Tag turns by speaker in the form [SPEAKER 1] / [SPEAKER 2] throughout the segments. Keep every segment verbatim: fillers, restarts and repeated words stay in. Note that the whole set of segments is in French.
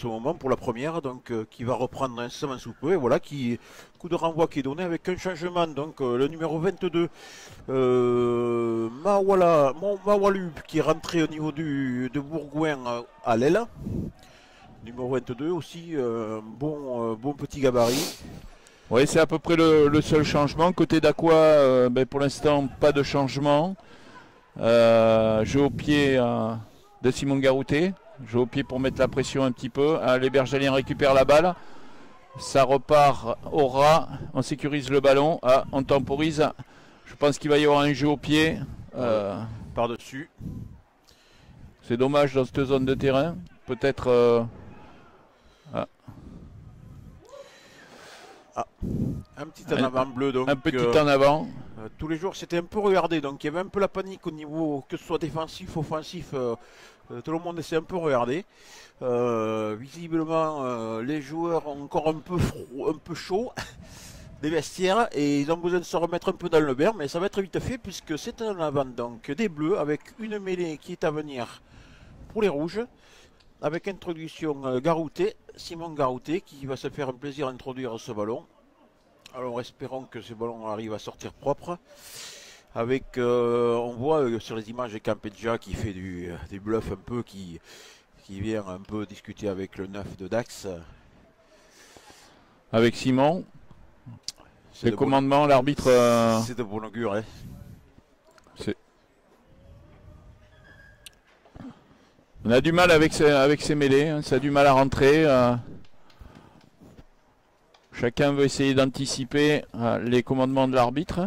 [SPEAKER 1] ce moment pour la première, donc euh, qui va reprendre incessamment sous peu. Et voilà, qui coup de renvoi qui est donné avec un changement. Donc euh, le numéro vingt-deux, euh, Mawala, Mawalu, qui est rentré au niveau du, de Bourgoin euh, à l'aile. Numéro vingt-deux aussi, euh, bon, euh, bon petit gabarit.
[SPEAKER 2] Oui, c'est à peu près le, le seul changement. Côté d'Aqua, euh, ben, pour l'instant, pas de changement. Euh, jeu au pied euh, de Simon Garouté. Jeu au pied pour mettre la pression un petit peu. Ah, les Bergaliens récupèrent la balle. Ça repart au ras. On sécurise le ballon. Ah, on temporise. Je pense qu'il va y avoir un jeu au pied. Euh,
[SPEAKER 1] Par-dessus.
[SPEAKER 2] c'est dommage dans cette zone de terrain. Peut-être... Euh, ah.
[SPEAKER 1] Ah, un petit en avant bleu. Donc,
[SPEAKER 2] un petit
[SPEAKER 1] euh,
[SPEAKER 2] en avant.
[SPEAKER 1] Euh, tous les jours, c'était un peu regardé. Donc, il y avait un peu la panique au niveau, que ce soit défensif, offensif. Euh, euh, tout le monde s'est un peu regardé. Euh, visiblement, euh, les joueurs ont encore un peu froid, un peu chaud des vestiaires et ils ont besoin de se remettre un peu dans le bain. Mais ça va être vite fait puisque c'est en avant donc des bleus avec une mêlée qui est à venir pour les rouges. Avec introduction euh, Garouté, Simon Garouté qui va se faire un plaisir d'introduire ce ballon. Alors espérons que ce ballon arrive à sortir propre. Avec, euh, on voit euh, sur les images Campeggia qui fait du, euh, des bluffs un peu, qui, qui vient un peu discuter avec le neuf de Dax.
[SPEAKER 2] Avec Simon. Les commandements, bon... l'arbitre... Euh...
[SPEAKER 1] C'est de bon augure. Hein.
[SPEAKER 2] C'est... On a du mal avec ces, avec ces mêlées, hein. Ça a du mal à rentrer. Euh... Chacun veut essayer d'anticiper euh, les commandements de l'arbitre.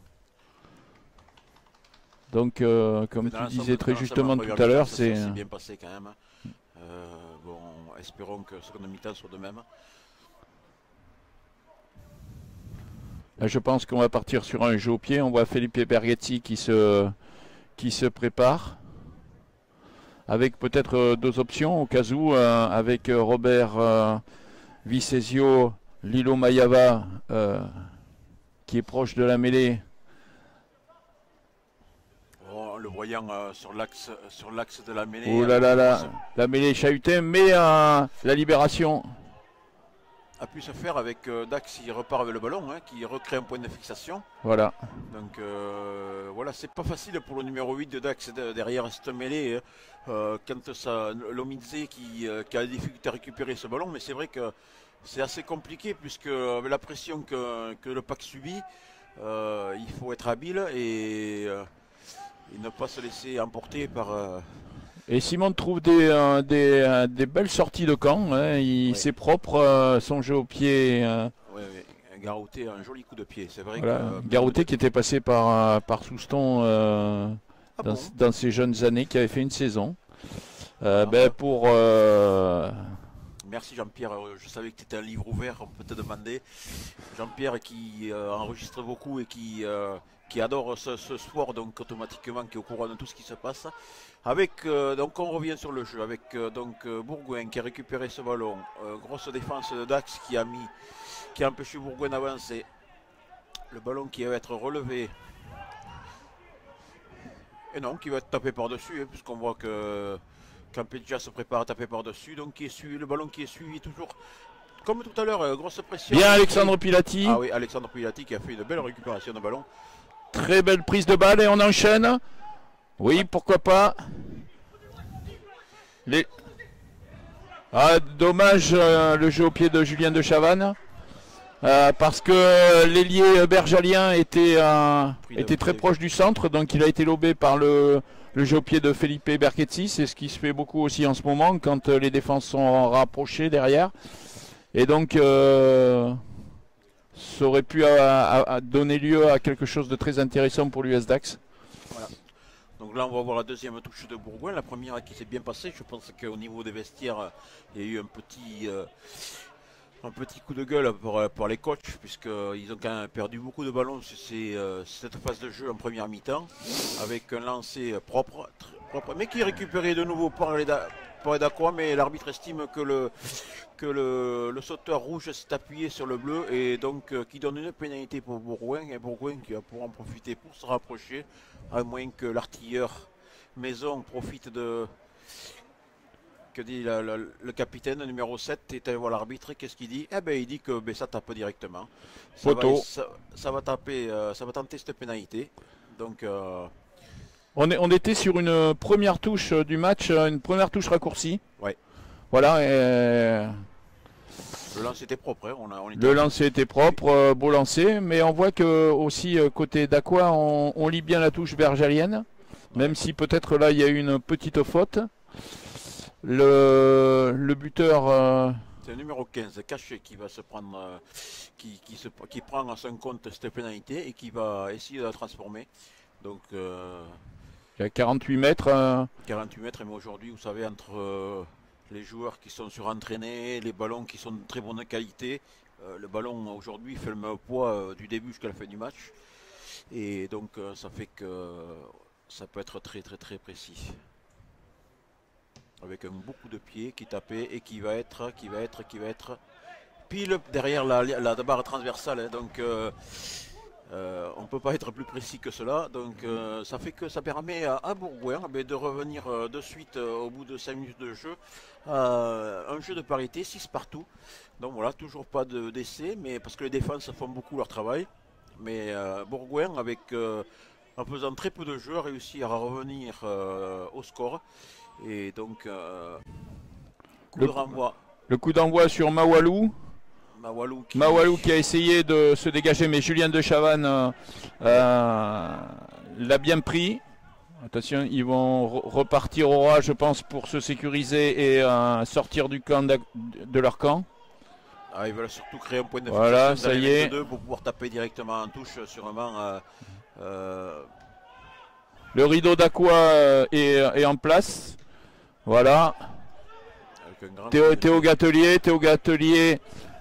[SPEAKER 2] Donc, euh, comme tu disais très justement tout à l'heure, c'est...
[SPEAKER 1] C'est bien passé quand même. Euh, bon, espérons que seconde mi-temps soit de même.
[SPEAKER 2] Là, je pense qu'on va partir sur un jeu au pied. On voit Felipe Berghetti qui se, qui se prépare. Avec peut-être euh, deux options au cas où, euh, avec euh, Robert euh, Vicesio, Lilo Mayava, euh, qui est proche de la mêlée.
[SPEAKER 1] Oh, le voyant euh, sur l'axe sur l'axe de la mêlée.
[SPEAKER 2] Oh là là là, la mêlée chahutée, mais euh, la libération
[SPEAKER 1] a pu se faire avec euh, Dax qui repart avec le ballon, hein, qui recrée un point de fixation.
[SPEAKER 2] Voilà.
[SPEAKER 1] Donc euh, voilà, c'est pas facile pour le numéro huit de Dax de, derrière cette mêlée. Euh, quand ça, Lomidze qui, euh, qui a des difficultés à récupérer ce ballon, mais c'est vrai que c'est assez compliqué puisque avec la pression que, que le pack subit, euh, il faut être habile et, euh, et ne pas se laisser emporter par... Euh,
[SPEAKER 2] Et Simon trouve des, euh, des, euh, des belles sorties de camp, hein. Il, oui. C'est propre, euh, son jeu au pied. Euh.
[SPEAKER 1] Oui, oui. Garouté a un joli coup de pied, c'est vrai.
[SPEAKER 2] Voilà.
[SPEAKER 1] Que,
[SPEAKER 2] Garouté de... qui était passé par, par Souston euh, ah dans, bon dans ses jeunes années, qui avait fait une saison. Euh, ah, ben, pour... Euh...
[SPEAKER 1] Merci Jean-Pierre, je savais que tu étais un livre ouvert, on peut te demander. Jean-Pierre qui euh, enregistre beaucoup et qui... Euh, qui adore ce, ce sport, donc automatiquement qui est au courant de tout ce qui se passe. Avec, euh, donc on revient sur le jeu, avec euh, donc euh, Bourgoin qui a récupéré ce ballon, euh, grosse défense de Dax qui a mis, qui a empêché Bourgoin d'avancer. Le ballon qui va être relevé. Et non, qui va être tapé par-dessus, hein, puisqu'on voit que Campeggia se prépare à taper par-dessus, donc qui est suivi, le ballon qui est suivi toujours. Comme tout à l'heure, euh, grosse pression.
[SPEAKER 2] Bien Alexandre Pilati.
[SPEAKER 1] Ah oui, Alexandre Pilati qui a fait une belle récupération de ballon.
[SPEAKER 2] Très belle prise de balle et on enchaîne. Oui, pourquoi pas. Les... Ah, dommage euh, le jeu au pied de Julien de Chavannes. Euh, parce que l'ailier bergalien était, euh, était très proche du centre. Donc il a été lobé par le, le jeu au pied de Felipe Berghetti. C'est ce qui se fait beaucoup aussi en ce moment quand euh, les défenses sont rapprochées derrière. Et donc... Euh, ça aurait pu à, à, à donner lieu à quelque chose de très intéressant pour l'U S Dax.
[SPEAKER 1] Voilà. Donc là, on va voir la deuxième touche de Bourgoin. La première qui s'est bien passée. Je pense qu'au niveau des vestiaires, il y a eu un petit, euh, un petit coup de gueule pour, pour les coachs, puisqu'ils ont quand même perdu beaucoup de ballons sur ces, euh, cette phase de jeu en première mi-temps, avec un lancer propre, propre, mais qui est récupéré de nouveau par les d'Aqua, mais l'arbitre estime que le, que le, le sauteur rouge s'est appuyé sur le bleu et donc euh, qui donne une pénalité pour Bourgoin, et Bourgoin qui va pouvoir en profiter pour se rapprocher, à moins que l'artilleur Maison profite de, que dit la, la, le capitaine numéro sept, est allé voir l'arbitre, qu'est-ce qu'il dit? Eh ben il dit que ben, ça tape directement. Ça va, ça, ça va taper, euh, ça va tenter cette pénalité. Donc euh...
[SPEAKER 2] on, est, on était sur une première touche du match, une première touche raccourcie.
[SPEAKER 1] Ouais.
[SPEAKER 2] Voilà. Et...
[SPEAKER 1] le lancer était propre. Hein. On a, on
[SPEAKER 2] le lancer était propre, euh, beau lancer, mais on voit que aussi euh, côté d'Aqua, on, on lit bien la touche bergalienne, ouais. Même si peut-être là il y a eu une petite faute. Le, le buteur. Euh...
[SPEAKER 1] C'est le numéro quinze, Caché, qui va se prendre, euh, qui, qui, se, qui prend à son compte cette pénalité et qui va essayer de la transformer. Donc. Euh...
[SPEAKER 2] Il y a quarante-huit mètres. Euh...
[SPEAKER 1] quarante-huit mètres, mais aujourd'hui, vous savez, entre. Euh... les joueurs qui sont surentraînés, les ballons qui sont de très bonne qualité. Euh, le ballon aujourd'hui fait le même poids euh, du début jusqu'à la fin du match. Et donc euh, ça fait que ça peut être très très très précis. Avec un beaucoup de pieds qui tapait et qui va être, qui va être, qui va être pile derrière la, la barre transversale. Hein, donc euh, Euh, on ne peut pas être plus précis que cela, donc euh, ça fait que ça permet à, à Bourgoin eh de revenir euh, de suite euh, au bout de cinq minutes de jeu à un jeu de parité, six partout. Donc voilà, toujours pas de d'essai, mais parce que les défenses font beaucoup leur travail. Mais euh, Bourgoin, avec euh, en faisant très peu de jeux, a réussi à revenir euh, au score. Et donc, euh, coup
[SPEAKER 2] le,
[SPEAKER 1] de renvoi.
[SPEAKER 2] Le coup d'envoi sur Mawalou.
[SPEAKER 1] Mawalou qui...
[SPEAKER 2] Mawalou qui a essayé de se dégager, mais Julien de Chavannes euh, euh, l'a bien pris. Attention, ils vont re repartir au roi, je pense, pour se sécuriser et euh, sortir du camp de, de leur camp.
[SPEAKER 1] Ah, ils veulent surtout créer un point de
[SPEAKER 2] voilà, ça y est.
[SPEAKER 1] Pour pouvoir taper directement en touche, sûrement. Euh, euh...
[SPEAKER 2] Le rideau d'Aqua est, est en place. Voilà. Théo, Théo Gatelier, Théo Gatelier.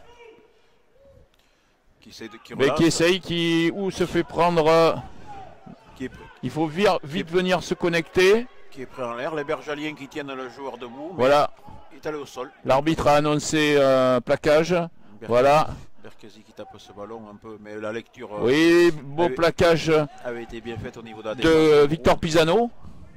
[SPEAKER 1] Qui essaye, de, qui,
[SPEAKER 2] mais qui essaye, qui ou se fait prendre.
[SPEAKER 1] Qui est,
[SPEAKER 2] il faut vite, vite est, venir se connecter.
[SPEAKER 1] Qui est pris en l'air. Les bergaliens qui tiennent le joueur debout.
[SPEAKER 2] Voilà.
[SPEAKER 1] Il est allé au sol.
[SPEAKER 2] L'arbitre a annoncé euh, plaquage. Berkesi, voilà.
[SPEAKER 1] Berkesi qui tape ce ballon un peu, mais la lecture.
[SPEAKER 2] Oui, beau
[SPEAKER 1] avait,
[SPEAKER 2] plaquage.
[SPEAKER 1] Avait été bien faite au niveau de la
[SPEAKER 2] défense. De Victor Pisano.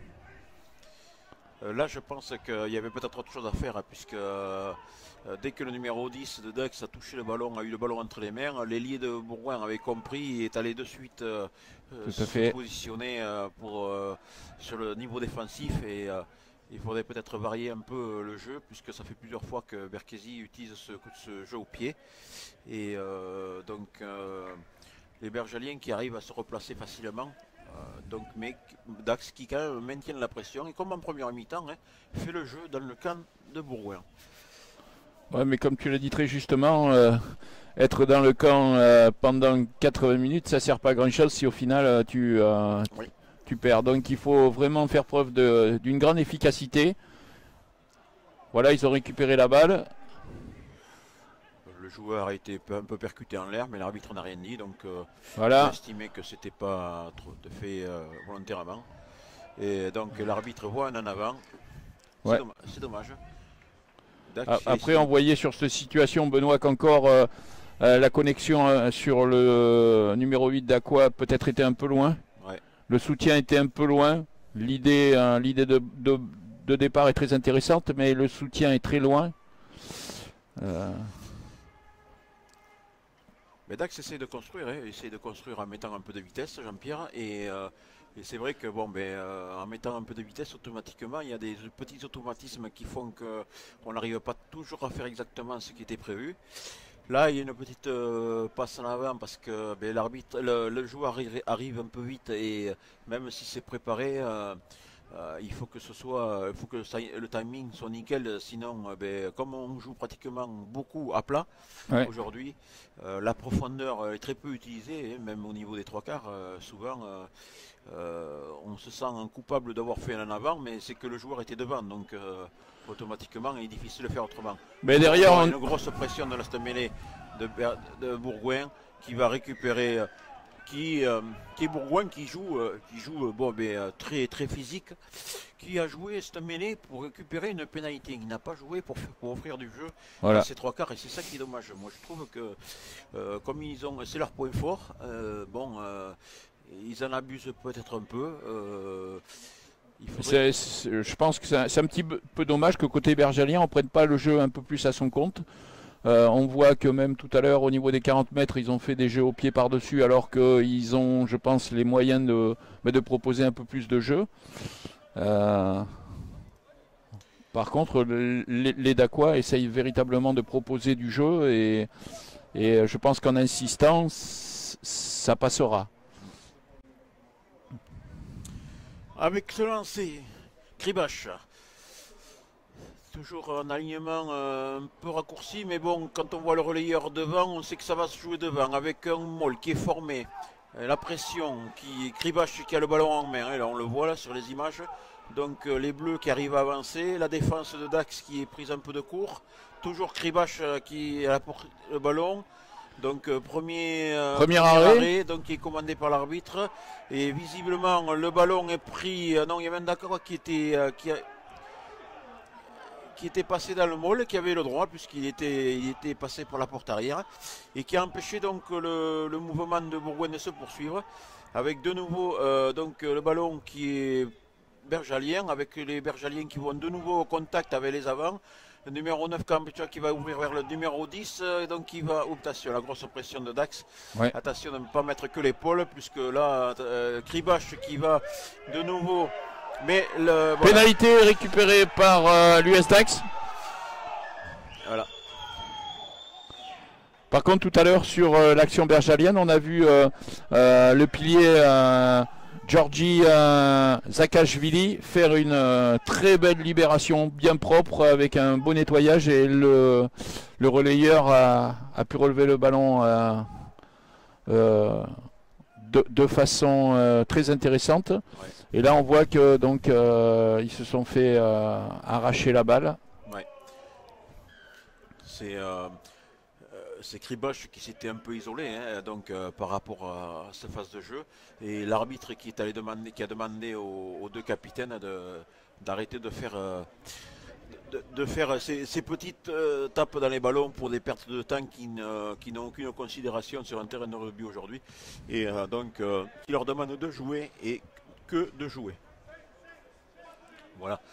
[SPEAKER 1] Euh, là, je pense qu'il y avait peut-être autre chose à faire, hein, puisque euh, dès que le numéro dix de Dax a touché le ballon, a eu le ballon entre les mains, l'ailier de Bourgoin avait compris et est allé de suite euh, se fait. positionner euh, pour, euh, sur le niveau défensif. Et euh, il faudrait peut-être varier un peu le jeu, puisque ça fait plusieurs fois que Berkesi utilise ce, ce jeu au pied. Et euh, donc, euh, les bergaliens qui arrivent à se replacer facilement. Euh, donc, mais Dax qui quand même maintiennent la pression et comme en première mi-temps, hein, fait le jeu dans le camp de Bourgoin.
[SPEAKER 2] Ouais, mais comme tu l'as dit très justement, euh, être dans le camp euh, pendant quatre-vingts minutes, ça sert pas à grand chose si au final euh, tu, euh, oui. tu perds. Donc il faut vraiment faire preuve d'une grande efficacité. Voilà, ils ont récupéré la balle.
[SPEAKER 1] Le joueur a été un peu percuté en l'air, mais l'arbitre n'a rien dit, donc euh,
[SPEAKER 2] voilà.
[SPEAKER 1] il a estimé que c'était pas trop de fait euh, volontairement. Et donc l'arbitre voit un en avant. C'est
[SPEAKER 2] ouais.
[SPEAKER 1] dommage. dommage.
[SPEAKER 2] Après, on voyait sur cette situation, Benoît, qu'encore euh, euh, la connexion euh, sur le euh, numéro huit d'Aqua peut-être était un peu loin.
[SPEAKER 1] Ouais.
[SPEAKER 2] Le soutien était un peu loin. L'idée euh, l'idée de, de, de départ est très intéressante, mais le soutien est très loin. Euh...
[SPEAKER 1] Mais Dax essaie de construire, hein, essaie de construire en mettant un peu de vitesse, Jean-Pierre, et, euh, et c'est vrai que bon, ben, euh, en mettant un peu de vitesse, automatiquement, il y a des petits automatismes qui font qu'on n'arrive pas toujours à faire exactement ce qui était prévu. Là, il y a une petite euh, passe en avant parce que ben, l'arbitre, le, le joueur arrive, arrive un peu vite et même si c'est préparé, euh, euh, il faut que ce soit, il faut que ça, le timing soit nickel. Sinon, ben, comme on joue pratiquement beaucoup à plat ouais. aujourd'hui, euh, la profondeur est très peu utilisée, hein, même au niveau des trois quarts. Euh, souvent, euh, euh, on se sent coupable d'avoir fait un en avant, mais c'est que le joueur était devant, donc. Euh, automatiquement, il est difficile de faire autrement.
[SPEAKER 2] Mais derrière,
[SPEAKER 1] on a
[SPEAKER 2] on...
[SPEAKER 1] une grosse pression dans la mêlée de, de Bourgoin qui va récupérer, qui, euh, qui est Bourgoin qui joue, euh, qui joue bon, mais, euh, très très physique, qui a joué cette mêlée pour récupérer une pénalité. Il n'a pas joué pour, pour offrir du jeu voilà. à ces trois quarts et c'est ça qui est dommage. Moi, je trouve que euh, comme ils ont, c'est leur point fort. Euh, bon, euh, ils en abusent peut-être un peu. Euh,
[SPEAKER 2] faudrait... je pense que c'est un, un petit peu dommage que côté bergalien, on ne prenne pas le jeu un peu plus à son compte. Euh, on voit que même tout à l'heure, au niveau des quarante mètres, ils ont fait des jeux au pied par-dessus, alors qu'ils ont, je pense, les moyens de, de proposer un peu plus de jeu. Euh, par contre, les, les Dacois essayent véritablement de proposer du jeu et, et je pense qu'en insistant, ça passera.
[SPEAKER 1] Avec ce lancer, Kribash. Toujours un alignement euh, un peu raccourci, mais bon, quand on voit le relayeur devant, on sait que ça va se jouer devant, avec un Moll qui est formé, euh, la pression, qui Kribash qui a le ballon en main, et là on le voit là sur les images, donc euh, les bleus qui arrivent à avancer, la défense de Dax qui est prise un peu de court, toujours Kribash euh, qui a le ballon, donc euh, premier, euh,
[SPEAKER 2] premier,
[SPEAKER 1] premier
[SPEAKER 2] arrêt.
[SPEAKER 1] arrêt, donc qui est commandé par l'arbitre, et visiblement le ballon est pris, euh, non il y a même d'accord qui était... Euh, qui a, qui était passé dans le Moll, qui avait le droit puisqu'il était, il était passé pour la porte arrière et qui a empêché donc le, le mouvement de Bourgoin de se poursuivre avec de nouveau euh, donc le ballon qui est bergalien, avec les bergaliens qui vont de nouveau au contact avec les avants. Le numéro neuf Campecha qui va ouvrir vers le numéro dix, et donc il va, oh, attention, la grosse pression de Dax, ouais. Attention de ne pas mettre que l'épaule puisque là euh, Kribash qui va de nouveau. Mais le, voilà.
[SPEAKER 2] Pénalité récupérée par euh, l'U S Dax.
[SPEAKER 1] Voilà.
[SPEAKER 2] Par contre, tout à l'heure sur euh, l'action bergalienne, on a vu euh, euh, le pilier euh, Georgi euh, Zakashvili faire une euh, très belle libération, bien propre, avec un beau nettoyage, et le, le relayeur a, a pu relever le ballon euh, euh, de, de façon euh, très intéressante. Ouais. Et là, on voit que donc euh, ils se sont fait euh, arracher la balle.
[SPEAKER 1] Ouais. C'est euh, c'est Kribash qui s'était un peu isolé, hein, donc euh, par rapport à cette phase de jeu, et l'arbitre qui est allé demander, qui a demandé aux, aux deux capitaines de d'arrêter de faire euh, de, de faire ces, ces petites euh, tapes dans les ballons pour des pertes de temps qui ne, qui n'ont aucune considération sur un terrain de rugby aujourd'hui, et euh, donc euh, qui leur demande de jouer et que de jouer. Voilà.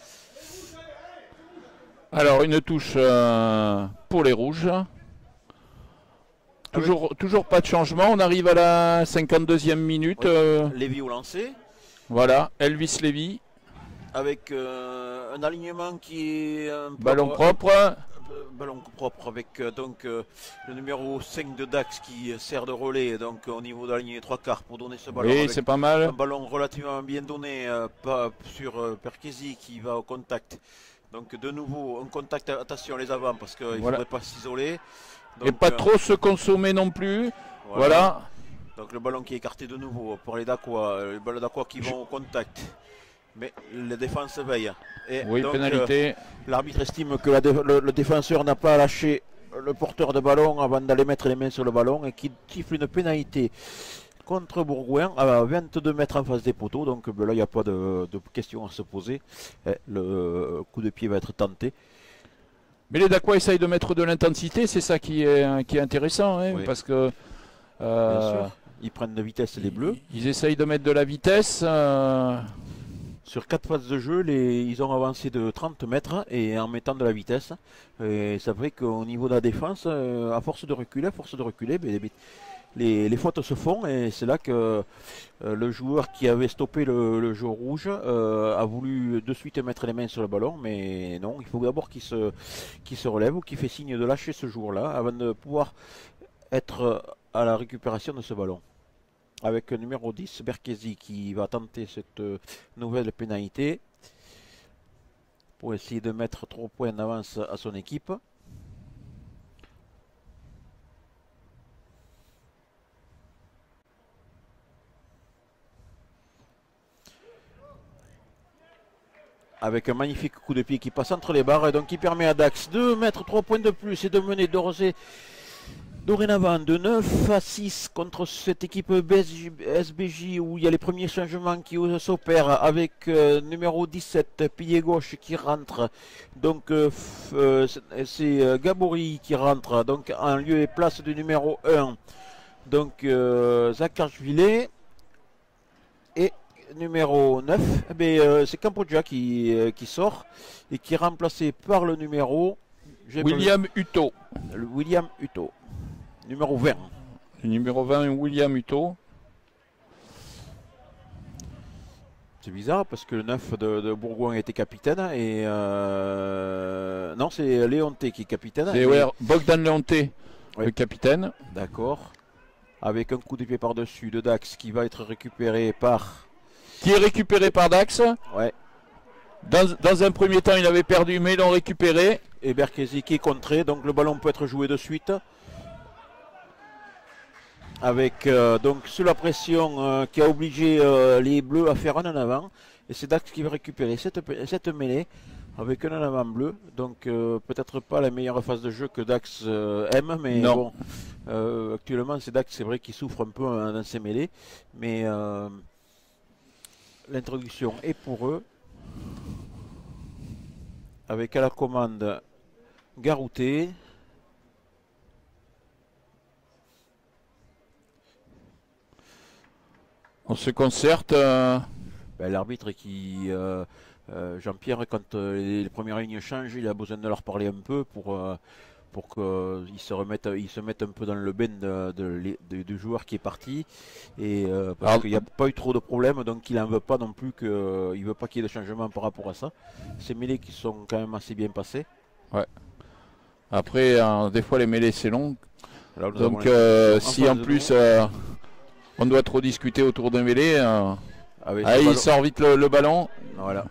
[SPEAKER 2] Alors une touche euh, pour les rouges. Toujours, Avec... toujours pas de changement. On arrive à la cinquante-deuxième minute.
[SPEAKER 1] Oui.
[SPEAKER 2] Euh...
[SPEAKER 1] Lévy au lancer.
[SPEAKER 2] Voilà, Elvis Lévy.
[SPEAKER 1] Avec euh, un alignement qui est un
[SPEAKER 2] ballon propre.
[SPEAKER 1] Euh, ballon propre avec euh, donc euh, le numéro cinq de Dax qui sert de relais donc au niveau de la ligne trois quarts pour donner ce ballon.
[SPEAKER 2] Oui, c'est pas mal.
[SPEAKER 1] Un ballon relativement bien donné euh, pas sur euh, Perkesi qui va au contact. Donc de nouveau un contact, attention les avants parce qu'il ne voilà. faudrait pas s'isoler.
[SPEAKER 2] Et pas euh, trop se consommer non plus. Voilà. voilà.
[SPEAKER 1] Donc le ballon qui est écarté de nouveau pour les Dacois. Les ballons Dacois qui vont au contact. Mais la défense veille. Et
[SPEAKER 2] oui, donc, pénalité.
[SPEAKER 1] Euh, l'arbitre estime que la dé le, le défenseur n'a pas lâché le porteur de ballon avant d'aller mettre les mains sur le ballon et qu'il siffle une pénalité contre Bourgoin à vingt-deux mètres en face des poteaux. Donc ben là, il n'y a pas de, de question à se poser. Et le coup de pied va être tenté.
[SPEAKER 2] Mais les Dacois essayent de mettre de l'intensité, c'est ça qui est, qui est intéressant. Hein, oui. Parce que.
[SPEAKER 1] Euh, Bien sûr. Ils prennent de vitesse les bleus.
[SPEAKER 2] Ils, ils essayent de mettre de la vitesse. Euh...
[SPEAKER 1] Sur quatre phases de jeu, les, ils ont avancé de trente mètres et en mettant de la vitesse. Et c'est vrai qu'au niveau de la défense, à force de reculer, à force de reculer, les, les, les fautes se font. Et c'est là que euh, le joueur qui avait stoppé le, le jeu rouge euh, a voulu de suite mettre les mains sur le ballon. Mais non, il faut d'abord qu'il se, qu'il se relève ou qu'il fait signe de lâcher ce joueur-là avant de pouvoir être à la récupération de ce ballon. Avec le numéro dix, Berkesi, qui va tenter cette euh, nouvelle pénalité pour essayer de mettre trois points d'avance à son équipe. Avec un magnifique coup de pied qui passe entre les barres et donc qui permet à Dax de mettre trois points de plus et de mener d'Orsay dorénavant de neuf à six contre cette équipe S B J où il y a les premiers changements qui s'opèrent avec euh, numéro dix-sept, pilier gauche qui rentre. Donc euh, euh, c'est euh, Gabouri qui rentre donc en lieu et place du numéro un. Donc euh, Zakashvili et numéro neuf, eh bien, euh, c'est Cambodia qui, euh, qui sort et qui est remplacé par le numéro
[SPEAKER 2] William Hutto.
[SPEAKER 1] Le William Hutto, numéro vingt.
[SPEAKER 2] Le numéro vingt, William Hutto.
[SPEAKER 1] C'est bizarre parce que le neuf de, de Bourgoin était capitaine et euh... non, c'est Léonté qui est capitaine.
[SPEAKER 2] C'est ouais, Bogdan Léonté, ouais. Le capitaine.
[SPEAKER 1] D'accord. Avec un coup de pied par-dessus de Dax qui va être récupéré par...
[SPEAKER 2] Qui est récupéré par Dax.
[SPEAKER 1] Ouais.
[SPEAKER 2] Dans, dans un premier temps, il avait perdu, mais ils l'ont récupéré.
[SPEAKER 1] Et Berkesi qui est contré, donc le ballon peut être joué de suite. Avec euh, donc sous la pression euh, qui a obligé euh, les Bleus à faire un en avant. Et c'est Dax qui va récupérer cette, cette mêlée avec un en avant bleu. Donc euh, peut-être pas la meilleure phase de jeu que Dax euh, aime, mais
[SPEAKER 2] non.
[SPEAKER 1] bon, euh, actuellement c'est Dax, c'est vrai qu'il souffre un peu hein, dans ses mêlées. Mais euh, l'introduction est pour eux. Avec à la commande Garouté.
[SPEAKER 2] On se concerte. Euh...
[SPEAKER 1] Ben, l'arbitre qui, euh, euh, Jean-Pierre, quand euh, les, les premières lignes changent, il a besoin de leur parler un peu pour, euh, pour qu'ils se remettent, ils se mettent un peu dans le bain de, de, de, du joueur qui est parti. Et euh, parce qu'il n'y a pas eu trop de problèmes, donc il n'en veut pas non plus que, euh, il veut pas qu'il y ait de changement par rapport à ça. Ces mêlées qui sont quand même assez bien passées.
[SPEAKER 2] Ouais. Après, euh, des fois les mêlées c'est long. Là, donc euh, si en plus euh, on doit trop discuter autour d'un mêlée, euh, ah, il sort vite le, le ballon.
[SPEAKER 1] Voilà.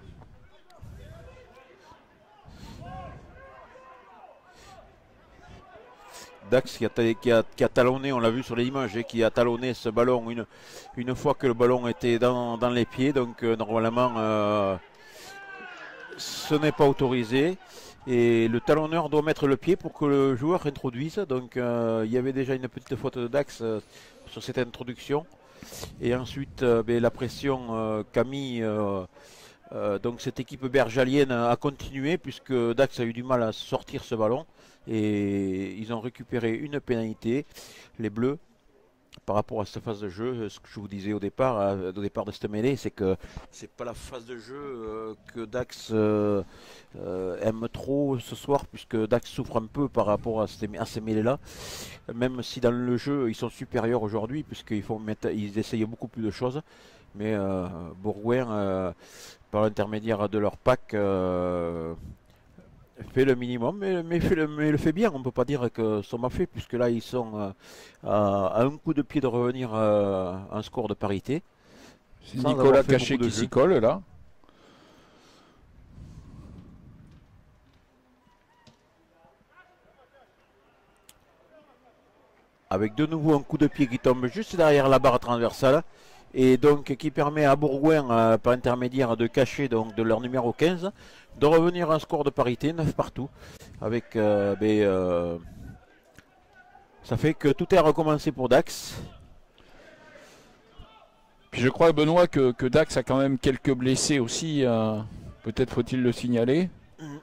[SPEAKER 1] Dax qui a, qui, a, qui a talonné, on l'a vu sur les images, et qui a talonné ce ballon une, une fois que le ballon était dans, dans les pieds. Donc euh, normalement, euh, ce n'est pas autorisé. Et le talonneur doit mettre le pied pour que le joueur introduise. Donc euh, il y avait déjà une petite faute de Dax euh, sur cette introduction. Et ensuite, euh, ben, la pression euh, qu'a mis euh, euh, donc cette équipe bergalienne a continué, puisque Dax a eu du mal à sortir ce ballon. Et ils ont récupéré une pénalité, les Bleus, par rapport à cette phase de jeu. Ce que je vous disais au départ, euh, au départ de cette mêlée, c'est que c'est pas la phase de jeu euh, que Dax euh, euh, aime trop ce soir, puisque Dax souffre un peu par rapport à ces, à ces mêlées-là. Même si dans le jeu ils sont supérieurs aujourd'hui, puisqu'ils font mettre, ils essayent beaucoup plus de choses. Mais euh, Bourgoin, euh, par l'intermédiaire de leur pack, euh, fait le minimum, mais, mais, fait le, mais le fait bien. On ne peut pas dire que sont mal fait, puisque là ils sont euh, à, à un coup de pied de revenir euh, à un score de parité.
[SPEAKER 2] C'est Nicolas Cachet qui s'y colle là.
[SPEAKER 1] Avec de nouveau un coup de pied qui tombe juste derrière la barre transversale. Et donc qui permet à Bourgoin, euh, par intermédiaire de Cachet, donc de leur numéro quinze, de revenir à un score de parité, neuf partout. Avec, euh, ben, euh, ça fait que tout est recommencé pour Dax.
[SPEAKER 2] Puis je crois, Benoît, que, que Dax a quand même quelques blessés aussi. Euh, Peut-être faut-il le signaler. Mmh.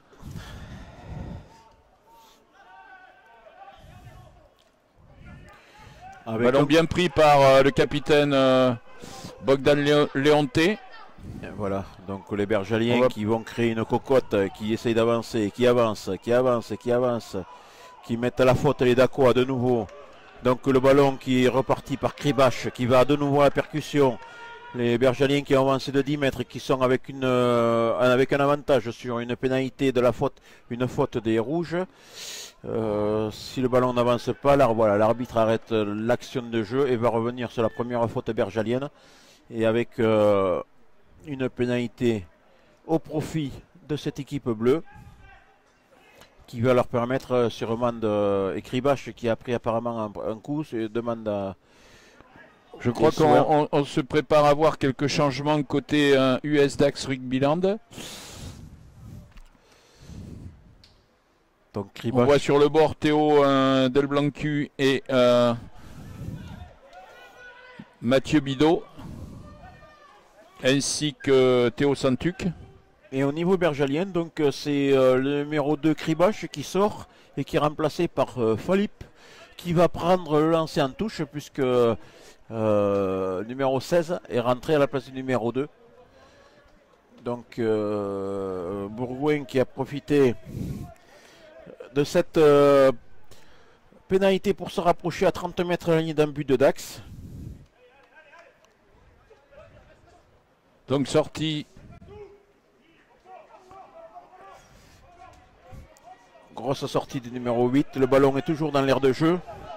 [SPEAKER 2] Avec ballon un... bien pris par euh, le capitaine euh, Bogdan Léonté.
[SPEAKER 1] Voilà, donc les bergaliens va... qui vont créer une cocotte, qui essayent d'avancer, qui avancent, qui avancent, qui avancent, qui mettent à la faute les Dacois de nouveau. Donc le ballon qui est reparti par Kribache, qui va de nouveau à la percussion. Les bergaliens qui ont avancé de dix mètres, qui sont avec, une, euh, avec un avantage sur une pénalité de la faute, une faute des rouges. Euh, si le ballon n'avance pas, là, voilà, l'arbitre arrête l'action de jeu et va revenir sur la première faute bergalienne. Et avec euh, une pénalité au profit de cette équipe bleue, qui va leur permettre sûrement de... Et Kribache qui a pris apparemment un, un coup, demande à...
[SPEAKER 2] Je crois qu'on on, on se prépare à voir quelques changements côté euh, U S Dax Rugbyland. Donc, on voit sur le bord Théo euh, Delblancu et euh, Mathieu Bidot, ainsi que Théo Santuc.
[SPEAKER 1] Et au niveau bergalien, donc c'est euh, le numéro deux Kribache qui sort et qui est remplacé par euh, Philippe, qui va prendre le lancer en touche puisque euh, numéro seize est rentré à la place du numéro deux. Donc euh, Bourgoin qui a profité de cette euh, pénalité pour se rapprocher à trente mètres de la ligne d'un but de Dax.
[SPEAKER 2] Donc sortie.
[SPEAKER 1] Grosse sortie du numéro huit. Le ballon est toujours dans l'air de jeu.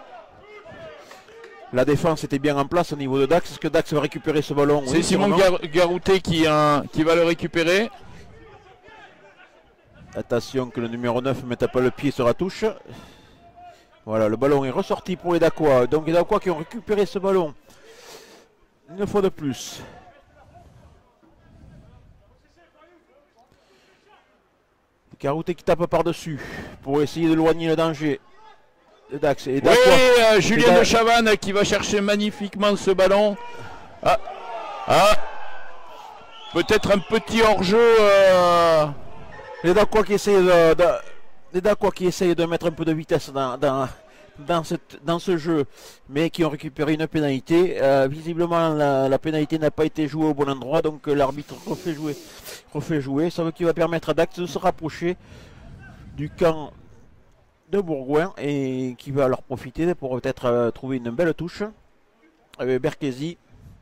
[SPEAKER 1] La défense était bien en place au niveau de Dax. Est-ce que Dax va récupérer ce ballon?
[SPEAKER 2] C'est
[SPEAKER 1] oui,
[SPEAKER 2] Simon Gar Garouté qui, euh, qui va le récupérer.
[SPEAKER 1] Attention que le numéro neuf ne mette pas le pied sur la touche. Voilà, le ballon est ressorti pour les Dacois. Donc les Dacois qui ont récupéré ce ballon une fois de plus. Garouté qui tape par-dessus pour essayer d'éloigner le danger de Dax. Et
[SPEAKER 2] oui, euh, Julien de Chavannes qui va chercher magnifiquement ce ballon. Ah, ah. Peut-être un petit hors-jeu. Euh...
[SPEAKER 1] Les Dacois qui essayent de, de, les Dacois qui essayent de mettre un peu de vitesse dans, dans, dans, cette, dans ce jeu, mais qui ont récupéré une pénalité. Euh, visiblement, la, la pénalité n'a pas été jouée au bon endroit, donc euh, l'arbitre refait jouer, refait jouer. Ça veut qu'il va permettre à Dax de se rapprocher du camp de Bourgoin et qui va leur profiter pour peut-être euh, trouver une belle touche avec Berkesi.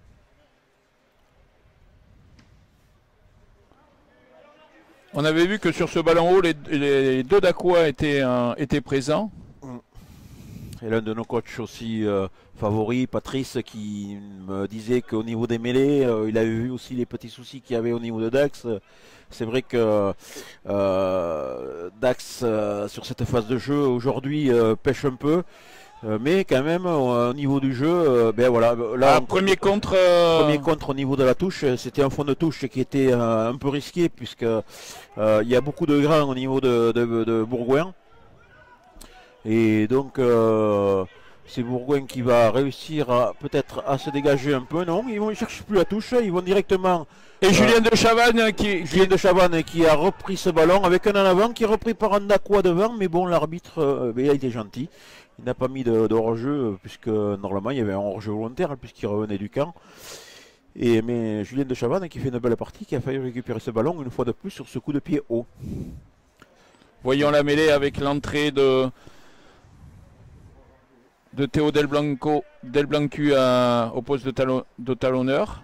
[SPEAKER 2] On avait vu que sur ce ballon haut, les, les deux Dacois étaient, euh, étaient présents.
[SPEAKER 1] Et l'un de nos coachs aussi euh, favoris, Patrice, qui me disait qu'au niveau des mêlées, euh, il avait vu aussi les petits soucis qu'il y avait au niveau de Dax. C'est vrai que euh, Dax, euh, sur cette phase de jeu, aujourd'hui, euh, pêche un peu. Euh, mais quand même, au, au niveau du jeu, euh, ben voilà. Là,
[SPEAKER 2] ah,
[SPEAKER 1] on,
[SPEAKER 2] premier contre. Euh...
[SPEAKER 1] Premier contre au niveau de la touche, c'était un fond de touche qui était euh, un peu risqué, puisque euh, il y a beaucoup de grands au niveau de, de, de Bourgoin. Et donc euh, c'est Bourgoin qui va réussir peut-être à se dégager un peu. Non, ils ne cherchent plus la touche, ils vont directement.
[SPEAKER 2] Et euh, Julien de Chavannes qui,
[SPEAKER 1] Julien de Chavannes qui a repris ce ballon avec un en avant qui est repris par un Dacois devant, mais bon, l'arbitre euh, il a été gentil. Il n'a pas mis de, de hors-jeu, puisque normalement il y avait un hors-jeu volontaire, puisqu'il revenait du camp. Et, mais Julien de Chavannes qui fait une belle partie, qui a failli récupérer ce ballon une fois de plus sur ce coup de pied haut.
[SPEAKER 2] Voyons la mêlée avec l'entrée de, de Théo Del Blanco, Del Blancu à, au poste de, talon, de talonneur.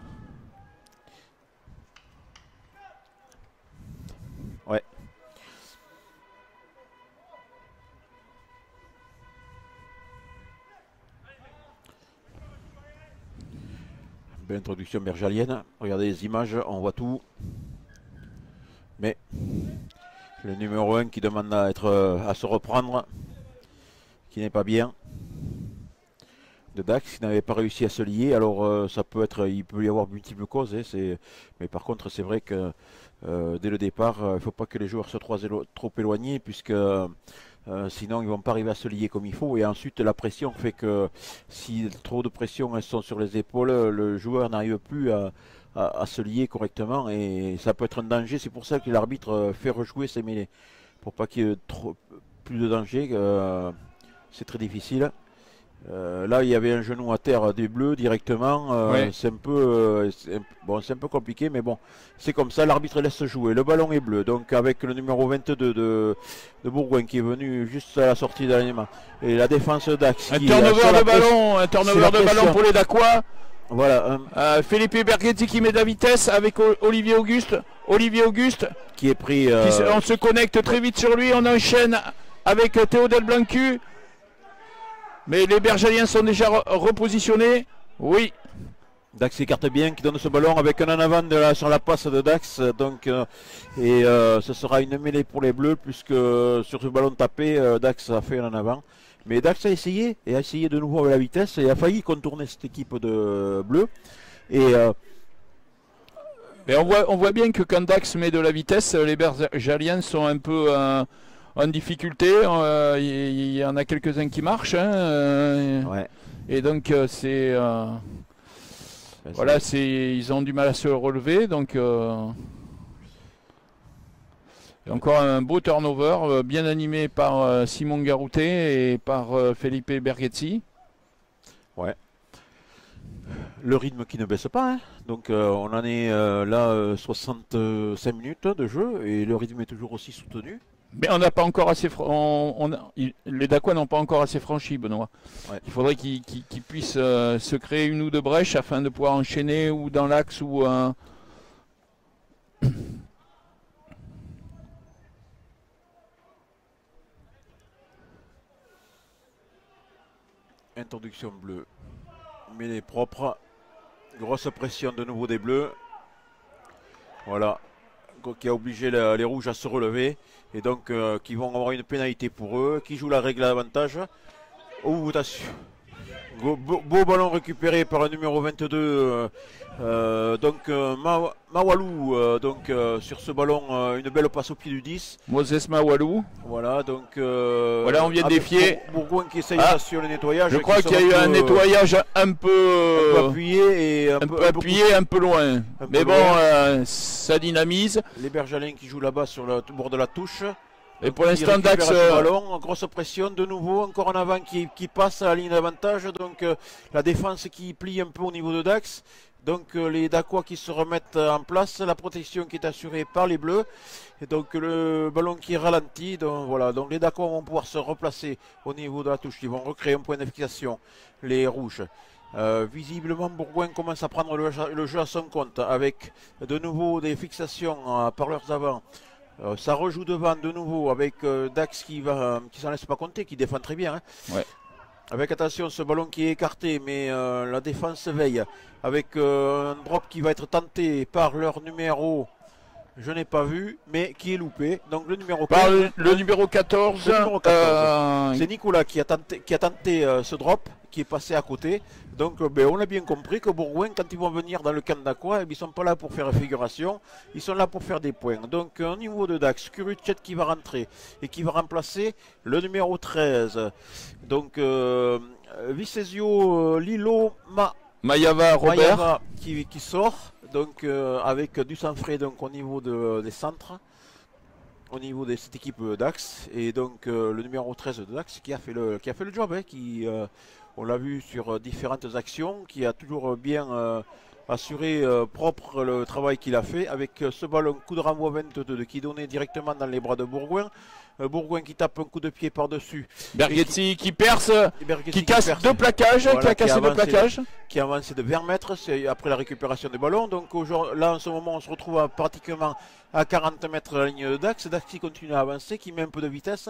[SPEAKER 1] Ouais. Belle introduction bergalienne. Regardez les images, on voit tout. Mais le numéro un qui demande à, être, à se reprendre, qui n'est pas bien. De Dax qui n'avait pas réussi à se lier. Alors euh, ça peut être, il peut y avoir multiples causes. Hein, mais par contre c'est vrai que euh, dès le départ, il ne faut pas que les joueurs soient trop, trop éloignés, puisque Euh, sinon ils ne vont pas arriver à se lier comme il faut, et ensuite la pression fait que si trop de pression elles sont sur les épaules, le joueur n'arrive plus à, à, à se lier correctement et ça peut être un danger. C'est pour ça que l'arbitre fait rejouer ses mêlées pour pas qu'il y ait trop, plus de danger. Euh, c'est très difficile. Euh, là il y avait un genou à terre des Bleus directement, euh, ouais. c'est un peu euh, c'est, bon, c'est un peu compliqué, mais bon, c'est comme ça, l'arbitre laisse jouer. Le ballon est bleu, donc avec le numéro vingt-deux de, de Bourgoin qui est venu juste à la sortie d'aliment, et la défense d'Axe.
[SPEAKER 2] Un turnover de ballon, un turnover de ballon pour les Dacois.
[SPEAKER 1] Voilà. Un...
[SPEAKER 2] Euh, Felipe Berghetti qui met de la vitesse avec Olivier Auguste. Olivier Auguste
[SPEAKER 1] qui est pris. Euh...
[SPEAKER 2] Qui, on se connecte très vite sur lui, on enchaîne avec Théo Del Blancu. Mais les Bergaliens sont déjà re repositionnés. Oui.
[SPEAKER 1] Dax écarte bien, qui donne ce ballon avec un en avant de la, sur la passe de Dax. Donc, euh, et euh, ce sera une mêlée pour les Bleus, puisque euh, sur ce ballon tapé, euh, Dax a fait un en avant. Mais Dax a essayé, et a essayé de nouveau avec la vitesse, et a failli contourner cette équipe de Bleus. Et, euh,
[SPEAKER 2] et on, voit, on voit bien que quand Dax met de la vitesse, les Bergaliens sont un peu... Euh, en difficulté, il euh, y, y en a quelques-uns qui marchent, hein, euh,
[SPEAKER 1] ouais.
[SPEAKER 2] Et donc euh, c'est euh, ben, voilà, c'est ils ont du mal à se relever, donc euh, Encore un beau turnover, euh, bien animé par euh, Simon Garouté et par euh, Felipe Berghezzi.
[SPEAKER 1] Ouais. Le rythme qui ne baisse pas, hein. Donc euh, on en est euh, là euh, soixante-cinq minutes de jeu et le rythme est toujours aussi soutenu.
[SPEAKER 2] Mais on n'a pas encore assez. On, on a, il, les Dacois n'ont pas encore assez franchi, Benoît. Ouais. Il faudrait qu'ils qu'ils, qu'ils puissent euh, se créer une ou deux brèches afin de pouvoir enchaîner ou dans l'axe ou. Euh...
[SPEAKER 1] Introduction bleue. Mêlée propre. Grosse pression de nouveau des bleus. Voilà. Qui a obligé la, les rouges à se relever. Et donc euh, qui vont avoir une pénalité pour eux. Qui joue la règle à l'avantage. Oh, beau, beau, beau ballon récupéré par le numéro vingt-deux. Euh, euh, donc euh, Ma, Mawalou. Euh, donc euh, sur ce ballon, euh, une belle passe au pied du dix.
[SPEAKER 2] Moses Mawalou.
[SPEAKER 1] Voilà, donc. Euh,
[SPEAKER 2] voilà, on vient de défier.
[SPEAKER 1] Bourgoin qui essaye ah, sur le nettoyage.
[SPEAKER 2] Je crois qu'il y a eu un nettoyage un peu,
[SPEAKER 1] un peu appuyé et un,
[SPEAKER 2] un
[SPEAKER 1] peu,
[SPEAKER 2] peu
[SPEAKER 1] un
[SPEAKER 2] appuyé,
[SPEAKER 1] peu
[SPEAKER 2] un peu loin.
[SPEAKER 1] Un
[SPEAKER 2] Mais
[SPEAKER 1] peu
[SPEAKER 2] bon,
[SPEAKER 1] loin.
[SPEAKER 2] Euh, ça dynamise.
[SPEAKER 1] Les Bergalins qui jouent là-bas sur le bord de la touche.
[SPEAKER 2] Et pour l'instant, Dax.
[SPEAKER 1] Euh... ballon, grosse pression de nouveau, encore en avant qui, qui passe à la ligne d'avantage. Donc euh, la défense qui plie un peu au niveau de Dax. Donc euh, les Dacois qui se remettent en place, la protection qui est assurée par les Bleus. Et donc le ballon qui est ralenti. Donc voilà, donc les Dacois vont pouvoir se replacer au niveau de la touche. Ils vont recréer un point de fixation, les rouges. Euh, visiblement, Bourgoin commence à prendre le, le jeu à son compte avec de nouveau des fixations euh, par leurs avants. Euh, ça rejoue devant de nouveau avec euh, Dax qui va, euh, qui s'en laisse pas compter, qui défend très bien. Hein.
[SPEAKER 2] Ouais.
[SPEAKER 1] Avec attention, ce ballon qui est écarté, mais euh, la défense veille. Avec euh, un drop qui va être tenté par leur numéro, je n'ai pas vu, mais qui est loupé. Donc le numéro
[SPEAKER 2] par le, le numéro quatorze. Le numéro quatorze.
[SPEAKER 1] Euh... C'est Nicolas qui a tenté, qui a tenté euh, ce drop, qui est passé à côté. Donc euh, ben, on a bien compris que Bourgoin, quand ils vont venir dans le camp d'Aqua, ils ne sont pas là pour faire figuration, ils sont là pour faire des points. Donc au niveau de Dax, Kuruchet qui va rentrer et qui va remplacer le numéro treize. Donc euh, Vicesio, euh, Lilo, Ma,
[SPEAKER 2] Mayava, Robert.
[SPEAKER 1] Mayava qui, qui sort, donc euh, avec du sang frais donc, au niveau de, des centres. Au niveau de cette équipe Dax. Et donc euh, le numéro treize de Dax qui a fait le, qui a fait le job, hein, qui... Euh, on l'a vu sur différentes actions, qui a toujours bien euh, assuré euh, propre le travail qu'il a fait avec euh, ce ballon coup de renvoi vingt-deux qui donnait directement dans les bras de Bourgoin. Euh, Bourgoin qui tape un coup de pied par-dessus.
[SPEAKER 2] Berghezzi qui, qui perce, Berghezzi qui casse qui perce. deux plaquages, voilà, qui a cassé deux plaquages.
[SPEAKER 1] De, qui a avancé de vingt mètres après la récupération des ballons. Donc là en ce moment on se retrouve à, pratiquement à quarante mètres de la ligne de Dax. Dax qui continue à avancer, qui met un peu de vitesse.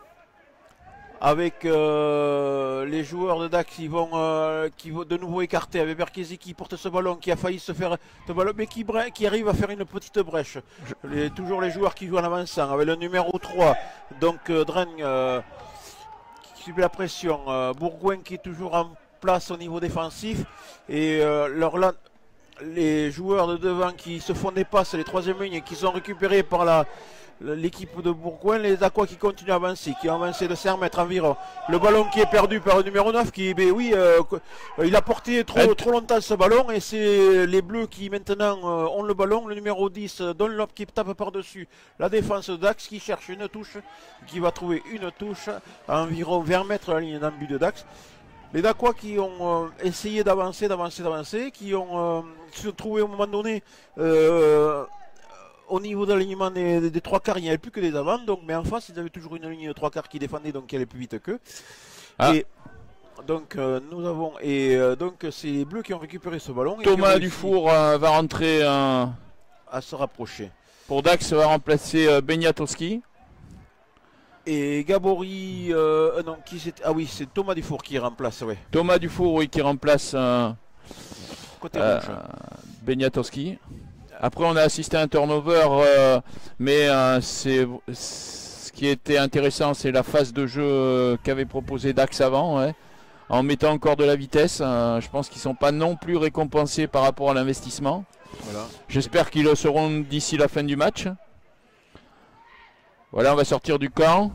[SPEAKER 1] Avec euh, les joueurs de Dax qui vont, euh, qui vont de nouveau écarter avec Berghezzi qui porte ce ballon, qui a failli se faire ce ballon, mais qui, qui arrive à faire une petite brèche. Les, toujours les joueurs qui jouent en avançant avec le numéro trois, donc euh, Dren euh, qui subit la pression, euh, Bourgoin qui est toujours en place au niveau défensif et euh, leur, là, les joueurs de devant qui se font des passes, les troisième lignes qui sont récupérés par la l'équipe de Bourgoin, les Aquas qui continuent à avancer, qui ont avancé de cinq mètres environ. Le ballon qui est perdu par le numéro neuf, qui, ben oui, euh, il a porté trop, trop longtemps ce ballon et c'est les Bleus qui maintenant euh, ont le ballon. Le numéro dix, Dunlop qui tape par-dessus. La défense de Dax qui cherche une touche, qui va trouver une touche à environ vingt mètres de la ligne d'embut de Dax. Les Dacois qui ont euh, essayé d'avancer, d'avancer, d'avancer, qui ont euh, qui se trouvé au moment donné euh, au niveau de l'alignement des, des, des trois quarts, il n'y avait plus que des avants, donc, mais en face, ils avaient toujours une ligne de trois quarts qui défendait, donc qui allait plus vite qu'eux. Ah. Et donc, euh, nous avons, et euh, donc, c'est les Bleus qui ont récupéré ce ballon.
[SPEAKER 2] Thomas Dufour euh, va rentrer euh,
[SPEAKER 1] à se rapprocher.
[SPEAKER 2] Pour Dax, va remplacer euh, Beniatowski.
[SPEAKER 1] Et Gabory, euh, non, qui c'est ah oui, c'est Thomas Dufour qui remplace, ouais.
[SPEAKER 2] Thomas Dufour, oui, qui remplace euh,
[SPEAKER 1] côté euh, rouge.
[SPEAKER 2] Beniatowski. Après, on a assisté à un turnover, euh, mais euh, c'est ce qui était intéressant, c'est la phase de jeu euh, qu'avait proposé Dax avant, ouais, en mettant encore de la vitesse. Euh, je pense qu'ils ne sont pas non plus récompensés par rapport à l'investissement. Voilà. J'espère qu'ils le seront d'ici la fin du match. Voilà, on va sortir du camp.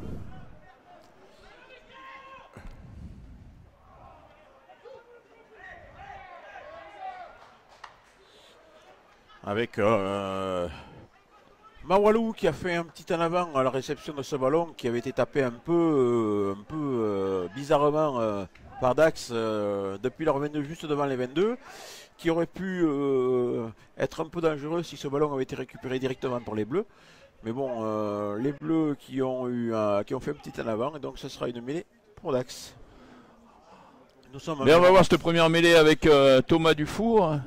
[SPEAKER 1] Avec euh, Mawalou qui a fait un petit en avant à la réception de ce ballon qui avait été tapé un peu, euh, un peu euh, bizarrement euh, par Dax euh, depuis leur vingt-deux, juste devant les vingt-deux, qui aurait pu euh, être un peu dangereux si ce ballon avait été récupéré directement par les Bleus. Mais bon, euh, les Bleus qui ont, eu, euh, qui ont fait un petit en avant, et donc ce sera une mêlée pour Dax. Nous sommes
[SPEAKER 2] Mais on va voir cette première mêlée avec euh, Thomas Dufour.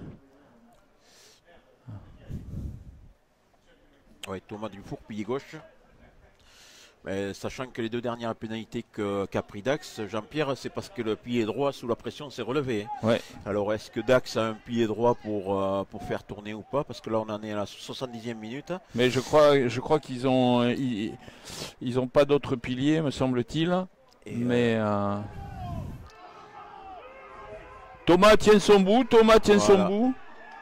[SPEAKER 1] Oui, Thomas Dufour, pilier gauche. Mais sachant que les deux dernières pénalités qu'a qu pris Dax, Jean-Pierre, c'est parce que le pilier droit sous la pression s'est relevé.
[SPEAKER 2] Ouais.
[SPEAKER 1] Alors est-ce que Dax a un pilier droit pour, euh, pour faire tourner ou pas? Parce que là on en est à la soixante-dixième minute.
[SPEAKER 2] Mais je crois, je crois qu'ils ont ils, ils ont pas d'autres piliers, me semble-t-il. Mais euh... Euh... Thomas tient son bout, Thomas tient voilà. son bout.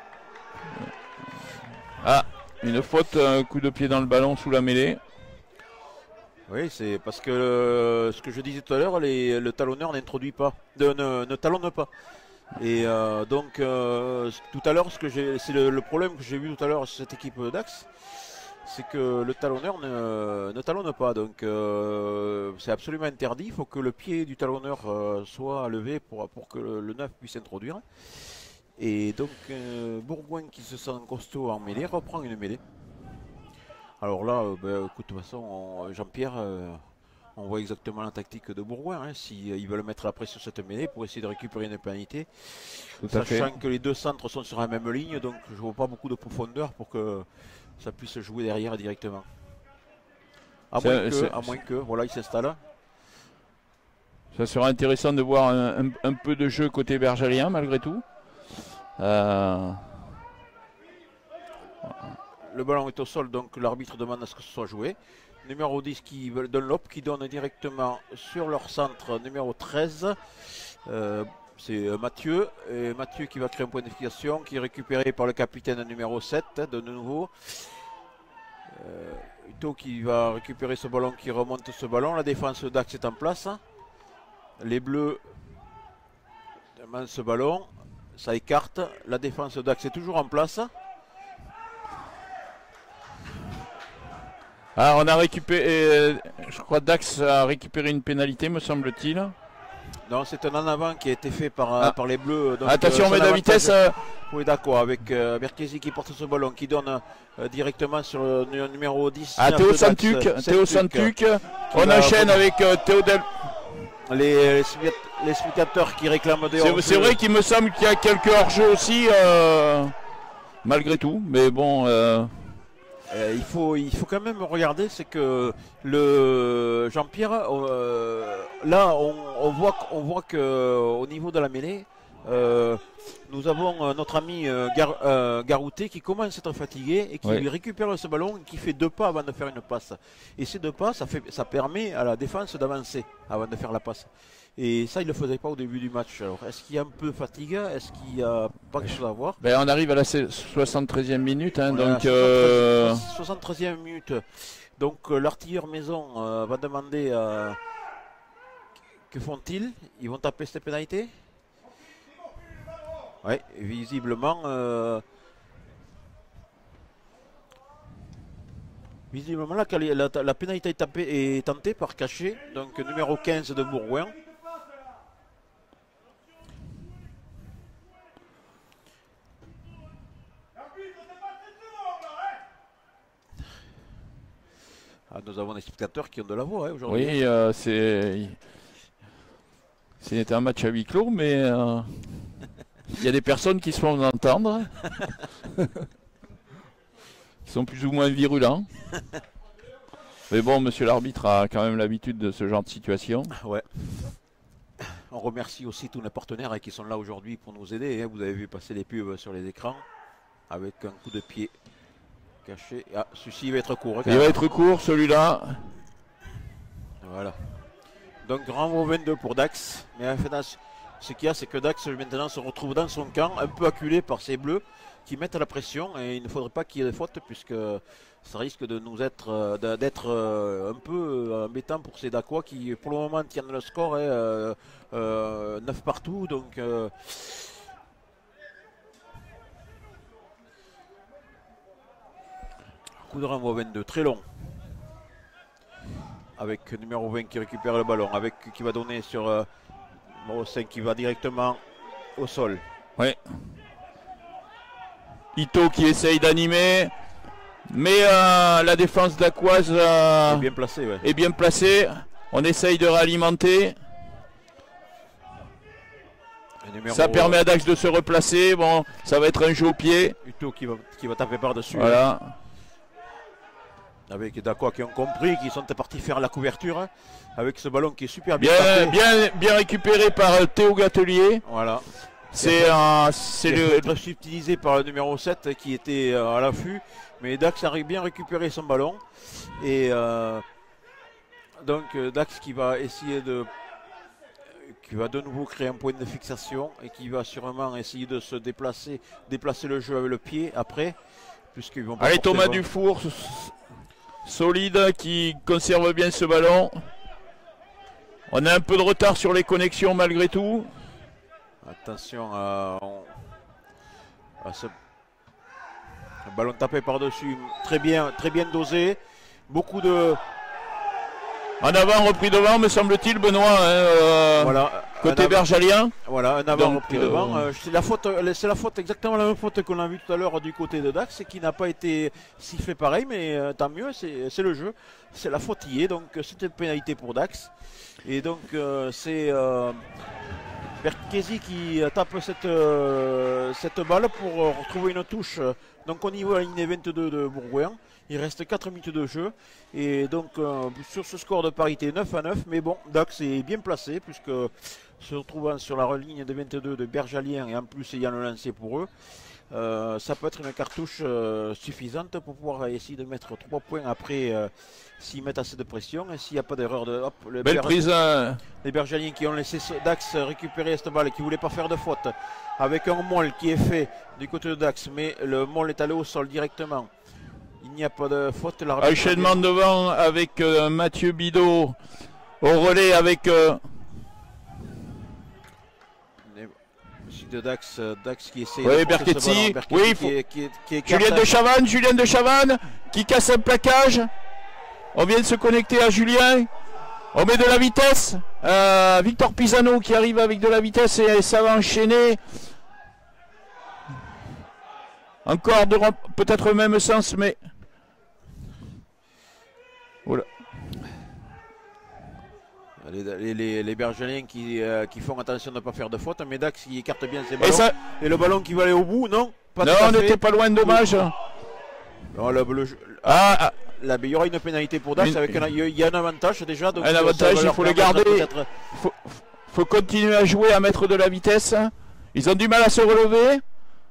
[SPEAKER 2] Ah, une faute, un coup de pied dans le ballon sous la mêlée.
[SPEAKER 1] Oui, c'est parce que euh, ce que je disais tout à l'heure, le talonneur n'introduit pas, de, ne, ne talonne pas. Et euh, donc euh, tout à l'heure, ce que j'ai, c'est le, le problème que j'ai vu tout à l'heure sur cette équipe Dax, c'est que le talonneur ne, ne talonne pas. Donc euh, c'est absolument interdit. Il faut que le pied du talonneur euh, soit levé pour, pour que le, le neuf puisse introduire. Et donc euh, Bourgoin, qui se sent costaud en mêlée, reprend une mêlée. Alors là, euh, bah, écoute, de toute façon, Jean-Pierre, euh, on voit exactement la tactique de Bourgoin. Hein, S'ils si, euh, veulent mettre la pression sur cette mêlée pour essayer de récupérer une pénalité. Sachant que les deux centres sont sur la même ligne, donc je ne vois pas beaucoup de profondeur pour que ça puisse jouer derrière directement. À moins que, à moins que, voilà, il s'installe.
[SPEAKER 2] Ça sera intéressant de voir un, un, un peu de jeu côté bergalien malgré tout. Euh...
[SPEAKER 1] Le ballon est au sol, donc l'arbitre demande à ce que ce soit joué. Numéro dix qui Dunlop qui donne directement sur leur centre numéro treize. Euh, c'est Mathieu. Et Mathieu qui va créer un point d'efficacité qui est récupéré par le capitaine numéro sept de nouveau. Euh, Uto qui va récupérer ce ballon, qui remonte ce ballon. La défense Dax est en place. Les Bleus demandent ce ballon. Ça écarte. La défense Dax est toujours en place.
[SPEAKER 2] Ah, on a récupéré, euh, je crois Dax a récupéré une pénalité, me semble-t-il.
[SPEAKER 1] Non, c'est un en avant qui a été fait par, ah. par les Bleus. Donc,
[SPEAKER 2] attention, on met de la vitesse. Euh...
[SPEAKER 1] Oui, d'accord, avec euh, Berkesi qui porte ce ballon, qui donne euh, directement sur le numéro dix.
[SPEAKER 2] Ah, Théo Santuc, Théo Santuc. On enchaîne avec euh, Théo Del...
[SPEAKER 1] Les, les, les spectateurs qui réclament des hors-jeux.
[SPEAKER 2] C'est vrai qu'il me semble qu'il y a quelques hors-jeux aussi, euh, malgré tout, mais bon... Euh...
[SPEAKER 1] Euh, il, faut, il faut quand même regarder, c'est que le Jean-Pierre, euh, là on, on voit, on voit qu'au niveau de la mêlée, euh, nous avons notre ami euh, Gar, euh, Garouté qui commence à être fatigué et qui oui. lui récupère ce ballon et qui fait deux pas avant de faire une passe. Et ces deux pas, ça, fait, ça permet à la défense d'avancer avant de faire la passe. Et ça, il ne le faisait pas au début du match. Alors, est-ce qu'il y a un peu de fatigue? Est-ce qu'il n'y a pas quelque chose à voir?
[SPEAKER 2] Ben, on arrive à la soixante-treizième minute. Hein,
[SPEAKER 1] voilà,
[SPEAKER 2] donc, euh...
[SPEAKER 1] soixante-treizième minute. Donc, euh, l'artilleur maison euh, va demander euh, que font-ils? Ils vont taper cette pénalité? Oui, visiblement. Euh... Visiblement, la, la, la pénalité est, tapée, est tentée par Cachet, donc numéro quinze de Bourgoin. Ah, nous avons des spectateurs qui ont de la voix hein, aujourd'hui.
[SPEAKER 2] Oui, euh, c'est c'est un match à huis clos, mais euh, il y a des personnes qui se font entendre, qui sont plus ou moins virulents. Mais bon, monsieur l'arbitre a quand même l'habitude de ce genre de situation.
[SPEAKER 1] Ouais. On remercie aussi tous nos partenaires hein, qui sont là aujourd'hui pour nous aider. Hein. Vous avez vu passer les pubs sur les écrans avec un coup de pied caché. Ah, celui-ci va être court. Hein,
[SPEAKER 2] il va être court, celui-là.
[SPEAKER 1] Voilà. Donc renvoi vingt-deux pour Dax. Mais en fait, ce qu'il y a, c'est que Dax maintenant se retrouve dans son camp, un peu acculé par ses bleus qui mettent la pression. Et il ne faudrait pas qu'il y ait de faute puisque ça risque de nous être d'être un peu embêtant pour ces Dacois qui pour le moment tiennent le score hein, euh, euh, neuf partout. Donc euh, Coup de renvoi vingt-deux, très long. Avec numéro vingt qui récupère le ballon, avec qui va donner sur euh, numéro cinq qui va directement au sol.
[SPEAKER 2] Oui. Ito qui essaye d'animer, mais euh, la défense d'Aquoise euh,
[SPEAKER 1] est bien placée. Ouais.
[SPEAKER 2] Est bien placée. On essaye de réalimenter. Numéro, ça permet à Dax de se replacer. Bon, ça va être un jeu au pied.
[SPEAKER 1] Ito qui va, qui va taper par-dessus.
[SPEAKER 2] Voilà.
[SPEAKER 1] Hein. Avec Dacois qui ont compris, qui sont partis faire la couverture. Hein, avec ce ballon qui est super bien
[SPEAKER 2] bien, bien, bien récupéré par euh, Théo Gatelier.
[SPEAKER 1] Voilà.
[SPEAKER 2] C'est euh, le...
[SPEAKER 1] très subtilisé par le numéro sept qui était euh, à l'affût. Mais Dax a bien récupéré son ballon. Et euh, donc Dax qui va essayer de... qui va de nouveau créer un point de fixation et qui va sûrement essayer de se déplacer, déplacer le jeu avec le pied après. Puisqu'ils vont pas
[SPEAKER 2] Allez, Thomas
[SPEAKER 1] bon.
[SPEAKER 2] Dufour, solide, qui conserve bien ce ballon. On a un peu de retard sur les connexions malgré tout.
[SPEAKER 1] Attention à, à ce ballon tapé par-dessus, très bien, très bien dosé. Beaucoup de...
[SPEAKER 2] En avant, repris devant, me semble-t-il, Benoît, hein, euh,
[SPEAKER 1] voilà,
[SPEAKER 2] côté bergalien.
[SPEAKER 1] Voilà, un avant
[SPEAKER 2] Donc,
[SPEAKER 1] repris
[SPEAKER 2] euh...
[SPEAKER 1] devant. Euh, c'est la faute, c'est la faute, exactement la même faute qu'on a vu tout à l'heure du côté de Dax, qui n'a pas été sifflé pareil, mais euh, tant mieux, c'est le jeu. C'est la faute y est, donc c'était une pénalité pour Dax. Et donc euh, c'est euh, Berkesi qui tape cette, euh, cette balle pour euh, retrouver une touche. Donc au niveau de la ligne vingt-deux de Bourgoin. Il reste quatre minutes de jeu. Et donc euh, sur ce score de parité neuf à neuf. Mais bon, Dax est bien placé puisque se retrouvant sur la ligne des vingt-deux de Bergalien et en plus ayant le lancer pour eux. Euh, ça peut être une cartouche euh, suffisante pour pouvoir essayer de mettre trois points après euh, s'ils mettent assez de pression et s'il n'y a pas d'erreur de hop, le
[SPEAKER 2] belle prise euh...
[SPEAKER 1] les Bergaliens qui ont laissé Dax récupérer cette balle et qui ne voulaient pas faire de faute avec un molle qui est fait du côté de Dax, mais le molle est allé au sol directement. Il n'y a pas de faute.
[SPEAKER 2] Enchaînement devant avec euh, Mathieu Bidot au relais avec euh...
[SPEAKER 1] de Dax, Dax qui essaie
[SPEAKER 2] oui,
[SPEAKER 1] de
[SPEAKER 2] Berketzi, oui,
[SPEAKER 1] qui est, qui est, qui est
[SPEAKER 2] Julien de Chavannes, Julien de Chavannes qui casse un plaquage. On vient de se connecter à Julien. On met de la vitesse. Euh, Victor Pisano qui arrive avec de la vitesse et, et ça va enchaîner. Encore de peut-être le même sens, mais voilà.
[SPEAKER 1] Les, les, les, les Bergaliens qui, euh, qui font attention de ne pas faire de faute, mais Dax qui écarte bien ses ballons. Et, ça... et le ballon qui va aller au bout, non pas
[SPEAKER 2] Non, on n'était pas loin, dommage.
[SPEAKER 1] Non, le, le,
[SPEAKER 2] ah, ah.
[SPEAKER 1] Là, il y aura une pénalité pour Dax, avec un, il y a un avantage déjà. Donc
[SPEAKER 2] un avantage, il faut le garder. Il faut, faut continuer à jouer, à mettre de la vitesse. Ils ont du mal à se relever.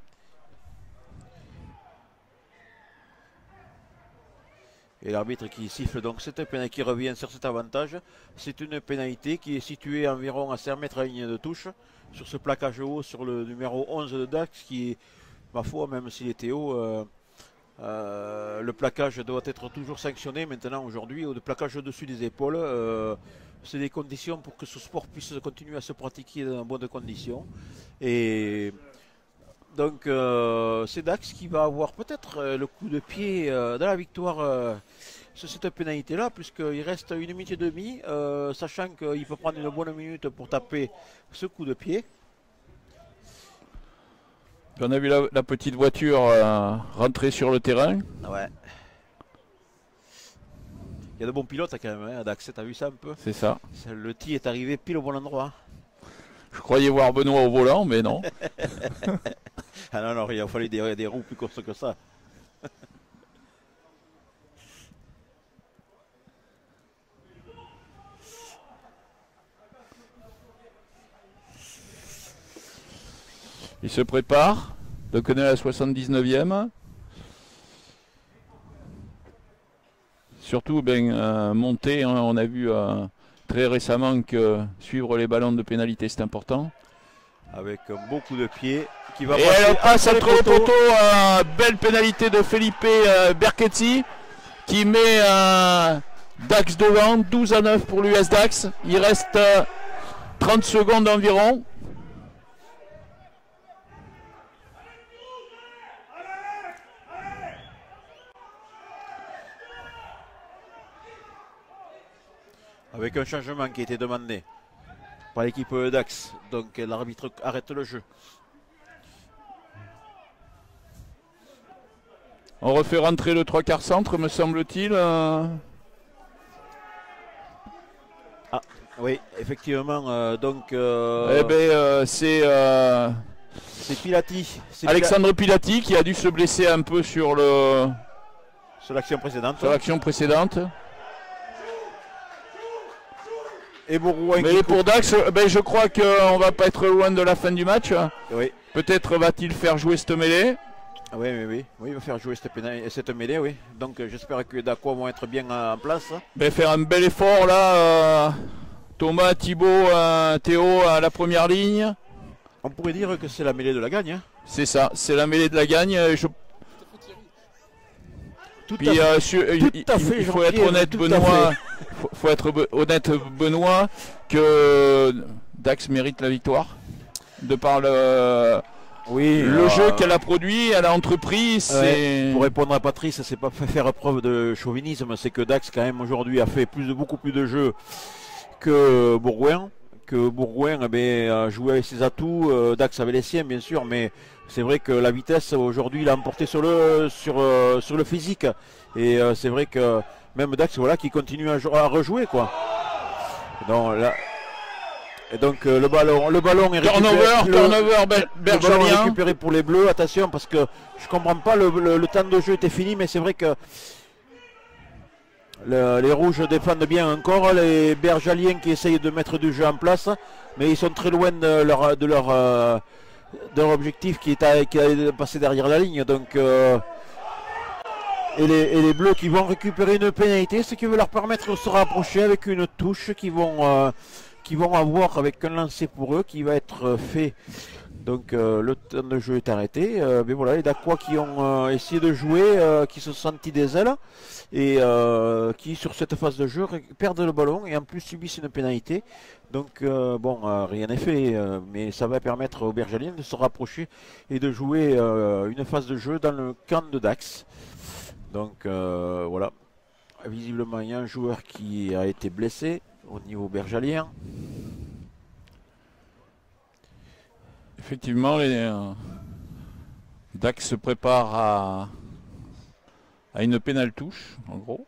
[SPEAKER 1] Et l'arbitre qui siffle donc cette pénalité qui revient sur cet avantage. C'est une pénalité qui est située environ à cinq mètres à la ligne de touche. Sur ce plaquage haut, sur le numéro onze de Dax, qui est, ma foi, même s'il était haut, euh, euh, le plaquage doit être toujours sanctionné. Maintenant, aujourd'hui, le plaquage au-dessus des épaules, euh, c'est des conditions pour que ce sport puisse continuer à se pratiquer dans de bonnes conditions. Et... donc euh, c'est Dax qui va avoir peut-être euh, le coup de pied euh, dans la victoire euh, sur cette pénalité là, puisqu'il reste une minute et demie, euh, sachant qu'il peut prendre une bonne minute pour taper ce coup de pied.
[SPEAKER 2] On a vu la, la petite voiture euh, rentrer sur le terrain.
[SPEAKER 1] Ouais. Il y a de bons pilotes quand même, hein, Dax, t'as vu ça un peu?
[SPEAKER 2] C'est ça.
[SPEAKER 1] Le tee est arrivé pile au bon endroit.
[SPEAKER 2] Je croyais voir Benoît au volant, mais non.
[SPEAKER 1] Ah non, non, il a fallu des, des roues plus courtes que ça.
[SPEAKER 2] Il se prépare. Le connaît à la soixante-dix-neuvième. Surtout, ben, euh, monter, hein, on a vu euh, très récemment que suivre les ballons de pénalité, c'est important.
[SPEAKER 1] Avec un beau coup de pied qui va
[SPEAKER 2] et
[SPEAKER 1] passer
[SPEAKER 2] elle passe entre les
[SPEAKER 1] poteaux.
[SPEAKER 2] poteaux. Euh, belle pénalité de Felipe euh, Berketzi qui met euh, Dax devant. douze à neuf pour l'U S Dax. Il reste euh, trente secondes environ.
[SPEAKER 1] avec un changement qui a été demandé par l'équipe de Dax. Donc l'arbitre arrête le jeu.
[SPEAKER 2] On refait rentrer le trois quarts centre, me semble-t-il. Euh...
[SPEAKER 1] Ah, oui, effectivement. Euh, donc, euh...
[SPEAKER 2] eh ben, euh, c'est euh...
[SPEAKER 1] c'est Pilati.
[SPEAKER 2] Alexandre Pilati qui a dû se blesser un peu sur le
[SPEAKER 1] sur l'action précédente.
[SPEAKER 2] Sur l'action précédente.
[SPEAKER 1] Et Bourgoin.
[SPEAKER 2] Mais pour Dax, ben, je crois qu'on va pas être loin de la fin du match.
[SPEAKER 1] Oui.
[SPEAKER 2] Peut-être va-t-il faire jouer cette mêlée.
[SPEAKER 1] Oui, oui, oui, oui, il va faire jouer cette, cette mêlée, oui. Donc euh, j'espère que les Dacois vont être bien euh, en place.
[SPEAKER 2] Ben, faire un bel effort là. Euh, Thomas, Thibaut, euh, Théo à la première ligne.
[SPEAKER 1] On pourrait dire que c'est la mêlée de la gagne. Hein.
[SPEAKER 2] C'est ça, c'est la mêlée de la gagne. Je...
[SPEAKER 1] Tout
[SPEAKER 2] Puis,
[SPEAKER 1] à fait.
[SPEAKER 2] Euh, sur,
[SPEAKER 1] tout
[SPEAKER 2] il,
[SPEAKER 1] à fait,
[SPEAKER 2] il faut être honnête, Benoît. Faut, faut être honnête, Benoît, que Dax mérite la victoire de par le.
[SPEAKER 1] Oui,
[SPEAKER 2] le
[SPEAKER 1] euh,
[SPEAKER 2] jeu qu'elle a produit, elle a entrepris.
[SPEAKER 1] Ouais, pour répondre à Patrice, c'est pas faire preuve de chauvinisme, c'est que Dax quand même aujourd'hui a fait plus de, beaucoup plus de jeux que Bourgoin. Que Bourgoin eh bien, a joué avec ses atouts, euh, Dax avait les siens bien sûr, mais c'est vrai que la vitesse aujourd'hui il a emporté sur le, sur, euh, sur le physique. Et euh, c'est vrai que même Dax voilà, qui continue à, à rejouer quoi. Donc là. Et donc euh, le ballon, le ballon est récupéré.
[SPEAKER 2] Turnover,
[SPEAKER 1] le,
[SPEAKER 2] turnover,
[SPEAKER 1] le ballon est récupéré pour les Bleus. Attention parce que je comprends pas, le, le, le temps de jeu était fini, mais c'est vrai que le, les Rouges défendent bien encore. Les Bergaliens qui essayent de mettre du jeu en place, mais ils sont très loin de leur, de leur, euh, de leur objectif qui est à, qui est passé derrière la ligne. Donc euh, et, les, et les Bleus qui vont récupérer une pénalité, ce qui veut leur permettre de se rapprocher avec une touche qui vont euh, qui vont avoir avec un lancer pour eux qui va être fait. Donc euh, le temps de jeu est arrêté. Euh, mais voilà, les Dacois qui ont euh, essayé de jouer, euh, qui se sont sentis des ailes et euh, qui sur cette phase de jeu perdent le ballon et en plus subissent une pénalité. Donc euh, bon, euh, rien n'est fait, euh, mais ça va permettre aux Bergaliens de se rapprocher et de jouer euh, une phase de jeu dans le camp de Dax. Donc euh, voilà, visiblement il y a un joueur qui a été blessé au niveau bergalien.
[SPEAKER 2] Effectivement, les euh, Dax se prépare à, à une pénale touche, en gros.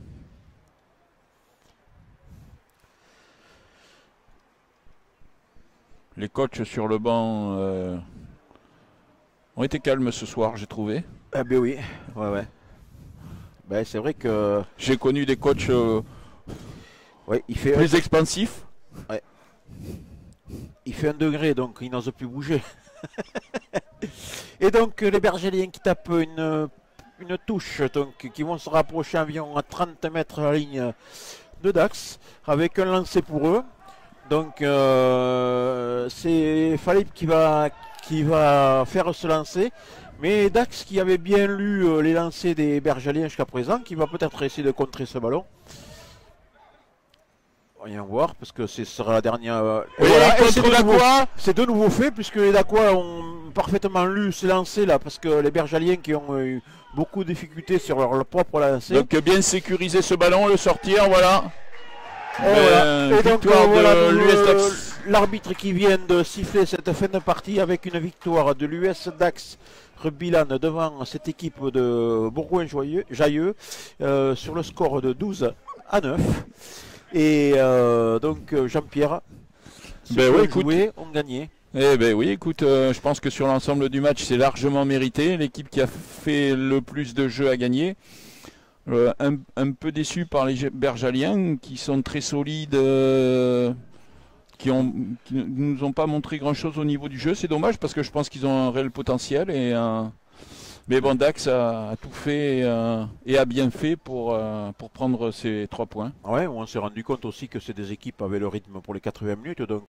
[SPEAKER 2] Les coachs sur le banc euh, ont été calmes ce soir, j'ai trouvé.
[SPEAKER 1] Ah ben oui, ouais ouais. Ben, c'est vrai que
[SPEAKER 2] j'ai connu des coachs euh,
[SPEAKER 1] ouais, il fait
[SPEAKER 2] plus
[SPEAKER 1] un...
[SPEAKER 2] expansifs.
[SPEAKER 1] Ouais. Il fait un degré, donc il n'ose plus bouger. Et donc les Bergaliens qui tapent une, une touche, donc qui vont se rapprocher environ à trente mètres à la ligne de Dax, avec un lancer pour eux. Donc euh, c'est Philippe qui va, qui va faire ce lancer. Mais Dax qui avait bien lu euh, les lancers des Bergaliens jusqu'à présent, qui va peut-être essayer de contrer ce ballon. Voyons voir, parce que ce sera la dernière. Euh,
[SPEAKER 2] oui, voilà, c'est
[SPEAKER 1] de, de nouveau fait, puisque les Dacois ont parfaitement lu ces lancers là, parce que les Bergaliens qui ont eu beaucoup de difficultés sur leur, leur propre lancer.
[SPEAKER 2] Donc bien sécuriser ce ballon, le sortir, voilà.
[SPEAKER 1] Et, voilà. Et donc euh, voilà, l'arbitre qui vient de siffler cette fin de partie avec une victoire de l'U S Dax Rugbyland devant cette équipe de Bourgoin-Jailleux euh, sur le score de douze à neuf. Et euh, donc Jean-Pierre,
[SPEAKER 2] ben oui, écoute,
[SPEAKER 1] joué, ont gagné.
[SPEAKER 2] Eh ben oui, écoute, euh, je pense que sur l'ensemble du match, c'est largement mérité. L'équipe qui a fait le plus de jeux a gagné. Euh, un, un peu déçu par les Bergaliens qui sont très solides, euh, qui ont, qui ne nous ont pas montré grand chose au niveau du jeu. C'est dommage parce que je pense qu'ils ont un réel potentiel. Et, euh, mais bon, Dax a, a tout fait euh, et a bien fait pour, euh, pour prendre ces trois points.
[SPEAKER 1] Ouais, on s'est rendu compte aussi que ces deux équipes avaient le rythme pour les quatre-vingts minutes. Donc